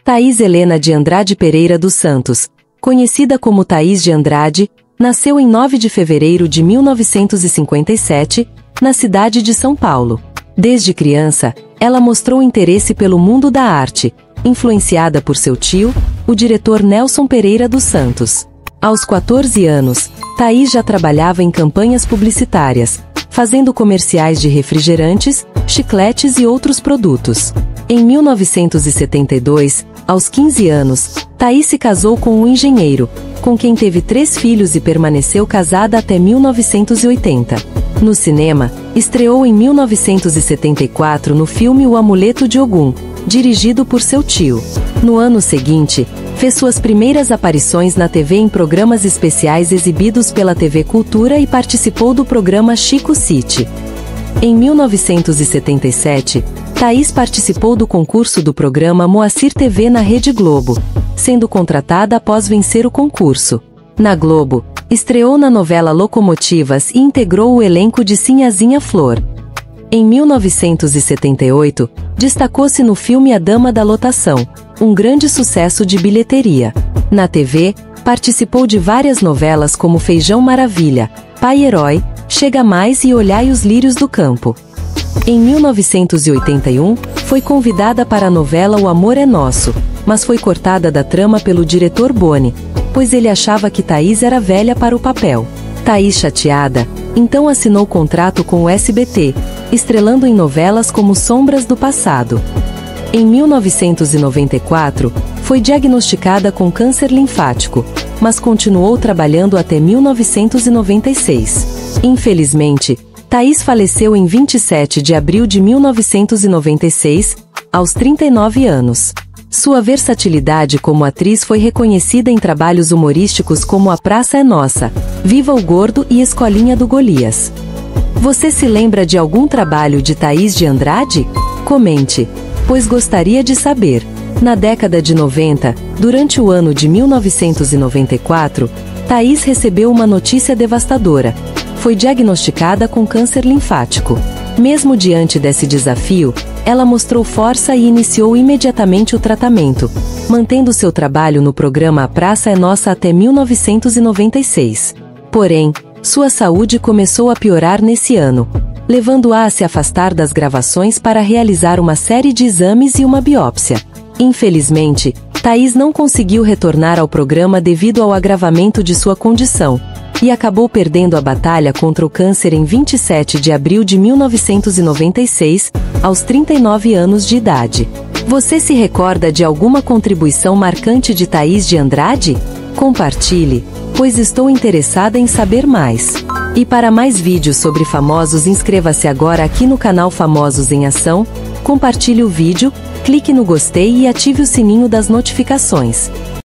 Thaís Helena de Andrade Pereira dos Santos, conhecida como Thaís de Andrade, nasceu em 9 de fevereiro de 1957, na cidade de São Paulo. Desde criança, ela mostrou interesse pelo mundo da arte, influenciada por seu tio, o diretor Nelson Pereira dos Santos. Aos 14 anos, Thaís já trabalhava em campanhas publicitárias, fazendo comerciais de refrigerantes, chicletes e outros produtos. Em 1972, aos 15 anos, Thaís se casou com um engenheiro, com quem teve 3 filhos e permaneceu casada até 1980. No cinema, estreou em 1974 no filme O Amuleto de Ogum, dirigido por seu tio. No ano seguinte, fez suas primeiras aparições na TV em programas especiais exibidos pela TV Cultura e participou do programa Chico City. Em 1977, Thaís participou do concurso do programa Moacir TV na Rede Globo, sendo contratada após vencer o concurso. Na Globo, estreou na novela Locomotivas e integrou o elenco de Sinhazinha Flor. Em 1978, destacou-se no filme A Dama da Lotação, um grande sucesso de bilheteria. Na TV, participou de várias novelas como Feijão Maravilha, Pai Herói, Chega Mais e Olhai os Lírios do Campo. Em 1981, foi convidada para a novela O Amor é Nosso, mas foi cortada da trama pelo diretor Boni, pois ele achava que Thaís era velha para o papel. Thaís, chateada, então assinou contrato com o SBT, estrelando em novelas como Sombras do Passado. Em 1994, foi diagnosticada com câncer linfático, mas continuou trabalhando até 1996. Infelizmente, Thaís faleceu em 27 de abril de 1996, aos 39 anos. Sua versatilidade como atriz foi reconhecida em trabalhos humorísticos como A Praça é Nossa, Viva o Gordo e Escolinha do Golias. Você se lembra de algum trabalho de Thaís de Andrade? Comente, pois gostaria de saber. Na década de 90, durante o ano de 1994, Thaís recebeu uma notícia devastadora. Foi diagnosticada com câncer linfático. Mesmo diante desse desafio, ela mostrou força e iniciou imediatamente o tratamento, mantendo seu trabalho no programa A Praça é Nossa até 1996. Porém, sua saúde começou a piorar nesse ano, levando-a a se afastar das gravações para realizar uma série de exames e uma biópsia. Infelizmente, Thaís não conseguiu retornar ao programa devido ao agravamento de sua condição, e acabou perdendo a batalha contra o câncer em 27 de abril de 1996, aos 39 anos de idade. Você se recorda de alguma contribuição marcante de Thaís de Andrade? Compartilhe, pois estou interessada em saber mais. E para mais vídeos sobre famosos, inscreva-se agora aqui no canal Famosos em Ação, compartilhe o vídeo, clique no gostei e ative o sininho das notificações.